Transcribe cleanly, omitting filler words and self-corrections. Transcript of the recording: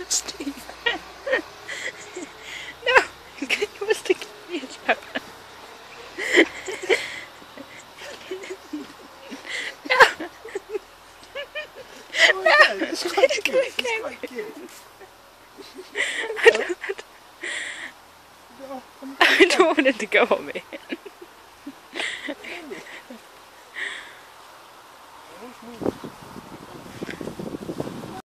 Steve. No, you must give me a job. No. Oh, no. It's quite cute. It's quite cute. I don't want him to go on me.